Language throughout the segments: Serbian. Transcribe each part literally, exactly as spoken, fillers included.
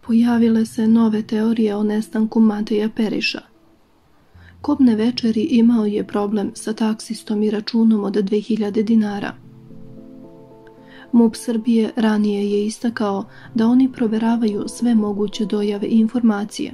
Pojavile se nove teorije o nestanku Mateja Periša. Kobne večeri imao je problem sa taksistom i računom od dve hiljade dinara. MUP Srbije ranije je istakao da oni proveravaju sve moguće dojave i informacije.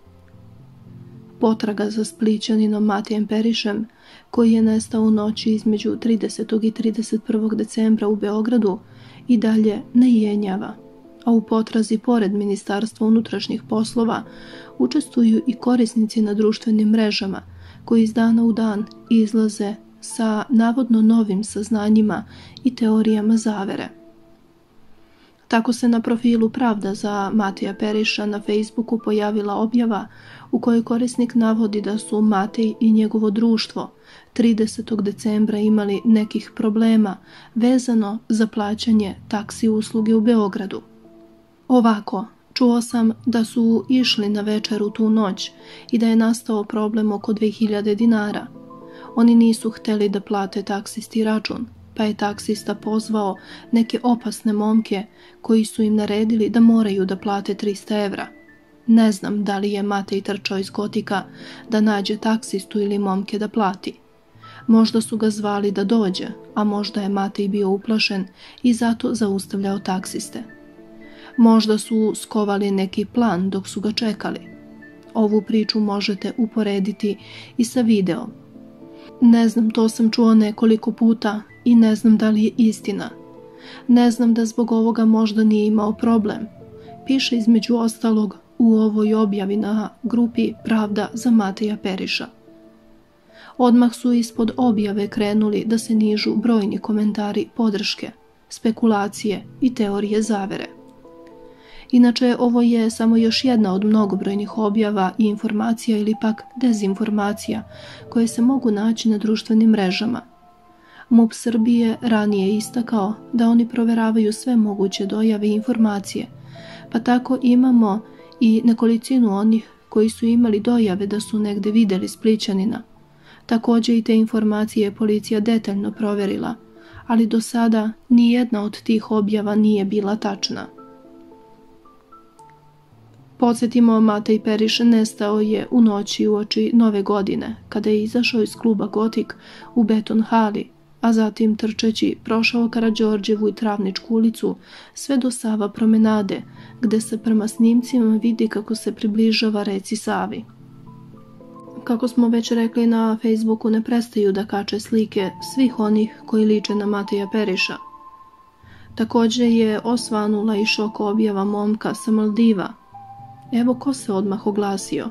Potraga za Splićaninom Matejem Perišem, koji je nestao u noći između tridesetog i trideset prvog decembra u Beogradu, i dalje ne jenjava, a u potrazi pored Ministarstva unutrašnjih poslova učestvuju i korisnici na društvenim mrežama koji iz dana u dan izlaze sa navodno novim saznanjima i teorijama zavere. Tako se na profilu Pravda za Mateja Periša na Facebooku pojavila objava u kojoj korisnik navodi da su Matej i njegovo društvo tridesetog decembra imali nekih problema vezano za plaćanje taksi usluge u Beogradu. Ovako, čuo sam da su išli na večeru tu noć i da je nastao problem oko dve hiljade dinara. Oni nisu hteli da plate taksisti račun, pa je taksista pozvao neke opasne momke koji su im naredili da moraju da plate trista evra. Ne znam da li je Matej trčao iz Gotika da nađe taksistu ili momke da plati. Možda su ga zvali da dođe, a možda je Matej bio uplašen i zato zaustavljao taksiste. Možda su skovali neki plan dok su ga čekali. Ovu priču možete uporediti i sa videom. Ne znam, to sam čuo nekoliko puta i ne znam da li je istina. Ne znam da zbog ovoga možda nije imao problem. Piše između ostalog u ovoj objavi na grupi Pravda za Mateja Periša. Odmah su ispod objave krenuli da se nižu brojni komentari podrške, spekulacije i teorije zavere. Inače, ovo je samo još jedna od mnogobrojnih objava i informacija ili pak dezinformacija koje se mogu naći na društvenim mrežama. MUP Srbije ranije istakao da oni proveravaju sve moguće dojave i informacije, pa tako imamo i nekolicinu onih koji su imali dojave da su negde videli Splićanina. Također i te informacije je policija detaljno proverila, ali do sada ni jedna od tih objava nije bila tačna. Podsjetimo, Matej Periš nestao je u noći uoči Nove godine, kada je izašao iz kluba Gotik u Beton hali, a zatim trčeći prošao Karađorđevu i Travničku ulicu sve do Sava promenade, gde se prema snimcima vidi kako se približava reci Savi. Kako smo već rekli, na Facebooku ne prestaju da kače slike svih onih koji liče na Mateja Periša. Također je osvanula i šok objava momka sa Maldiva. Evo ko se odmah oglasio.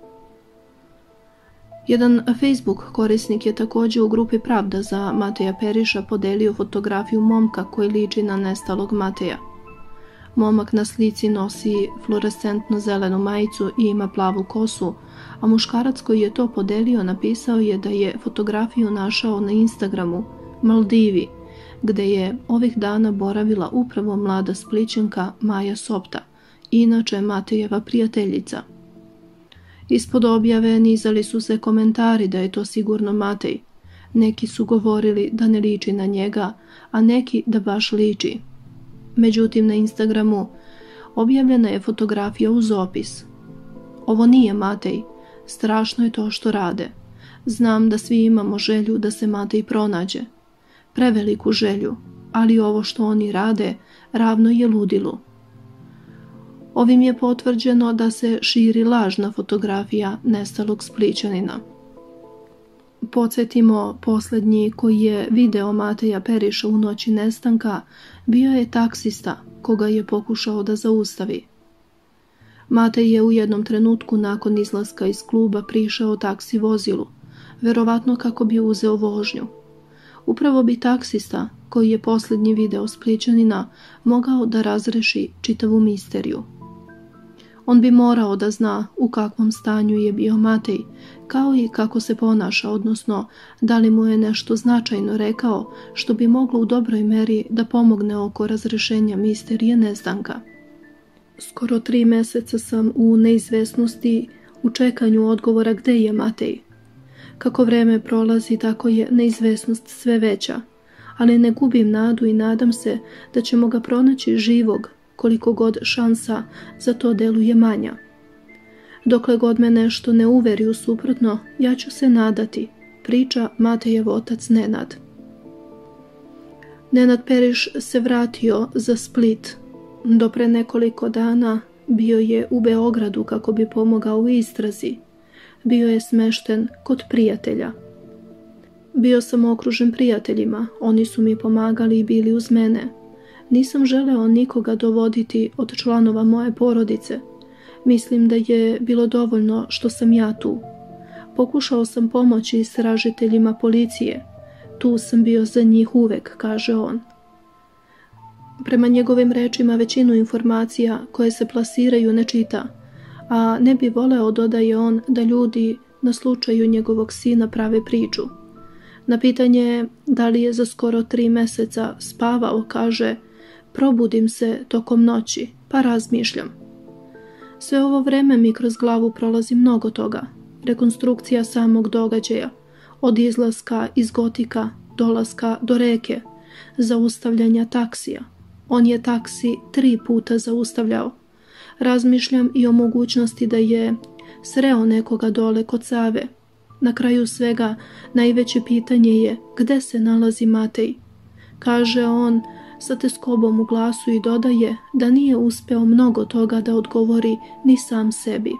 Jedan Facebook korisnik je također u grupi Pravda za Mateja Periša podelio fotografiju momka koji liči na nestalog Mateja. Momak na slici nosi fluorescentno zelenu majicu i ima plavu kosu, a muškarac koji je to podelio napisao je da je fotografiju našao na Instagramu Maldivi, gde je ovih dana boravila upravo mlada Splićanka Maja Sopta, inače Matejeva prijateljica. Ispod objave nizali su se komentari da je to sigurno Matej. Neki su govorili da ne liči na njega, a neki da baš liči. Međutim, na Instagramu objavljena je fotografija uz opis. Ovo nije Matej, strašno je to što rade. Znam da svi imamo želju da se Matej pronađe. Preveliku želju, ali ovo što oni rade ravno je ludilu. Ovim je potvrđeno da se širi lažna fotografija nestalog Splićanina. Podsjetimo, posljednji koji je video Mateja Periša u noći nestanka bio je taksista koga je pokušao da zaustavi. Matej je u jednom trenutku nakon izlaska iz kluba prišao taksi vozilu, verovatno kako bi uzeo vožnju. Upravo bi taksista, koji je posljednji video Splićanina, mogao da razreši čitavu misteriju. On bi morao da zna u kakvom stanju je bio Matej, kao i kako se ponaša, odnosno da li mu je nešto značajno rekao što bi moglo u dobroj meri da pomogne oko razrešenja misterije nestanka. Skoro tri meseca sam u neizvesnosti u čekanju odgovora gde je Matej. Kako vreme prolazi, tako je neizvesnost sve veća, ali ne gubim nadu i nadam se da ćemo ga pronaći živog koliko god šansa za to deluje manja. Dokle god me nešto ne uveri u suprotno, ja ću se nadati, priča Matejev otac Nenad. Nenad Periš se vratio za Split. Do pre nekoliko dana bio je u Beogradu kako bi pomogao u istrazi. Bio je smešten kod prijatelja. Bio sam okružen prijateljima, oni su mi pomagali i bili uz mene. Nisam želeo nikoga dovoditi od članova moje porodice. Mislim da je bilo dovoljno što sam ja tu. Pokušao sam pomoći istražiteljima policije. Tu sam bio za njih uvek, kaže on. Prema njegovim rečima većinu informacija koje se plasiraju ne čita, a ne bi voleo, dodaje on, da ljudi na slučaju njegovog sina prave priču. Na pitanje da li je za skoro tri meseca spavao, kaže: probudim se tokom noći, pa razmišljam. Sve ovo vreme mi kroz glavu prolazi mnogo toga. Rekonstrukcija samog događaja, od izlaska iz Gotika, dolaska do reke, zaustavljanja taksija. On je taksi tri puta zaustavljao. Razmišljam i o mogućnosti da je sreo nekoga dole kod Save. Na kraju svega, najveće pitanje je gde se nalazi Matej. Kaže on sa teskobom u glasu i dodaje da nije uspeo mnogo toga da odgovori ni sam sebi.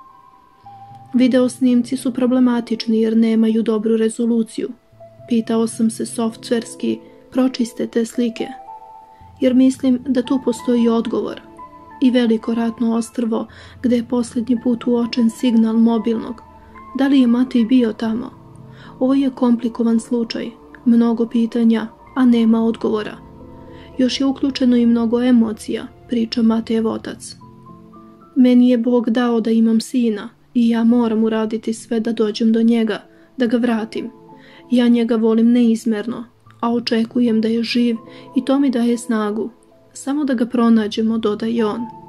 Video snimci su problematični jer nemaju dobru rezoluciju. Pitao sam se softverski, pročiste te slike, jer mislim da tu postoji odgovor. I veliko ratno ostrvo gde je posljednji put uočen signal mobilnog. Da li je Matej bio tamo? Ovo je komplikovan slučaj, mnogo pitanja, a nema odgovora. Još je uključeno i mnogo emocija, priča Matejev otac. Meni je Bog dao da imam sina i ja moram uraditi sve da dođem do njega, da ga vratim. Ja njega volim neizmerno, a očekujem da je živ i to mi daje snagu. Samo da ga pronađemo, dodaje on.